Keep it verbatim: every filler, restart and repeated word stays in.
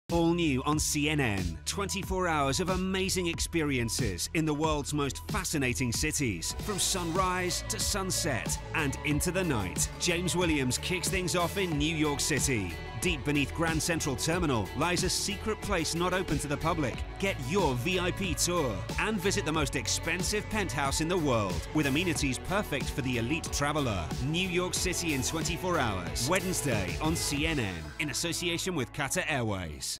All new on C N N. twenty-four hours of amazing experiences in the world's most fascinating cities. From sunrise to sunset and into the night. James Williams kicks things off in New York City. Deep beneath Grand Central Terminal lies a secret place not open to the public. Get your V I P tour and visit the most expensive penthouse in the world with amenities perfect for the elite traveler. New York City in twenty-four hours. Wednesday on C N N in association with Qatar Airways.